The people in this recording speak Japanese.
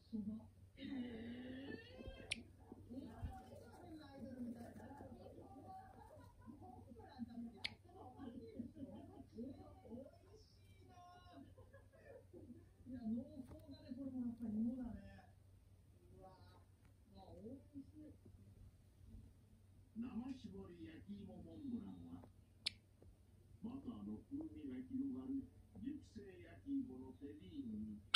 生搾り焼き芋モンブランはバターの風味が広がる熟成焼き芋のテリーヌに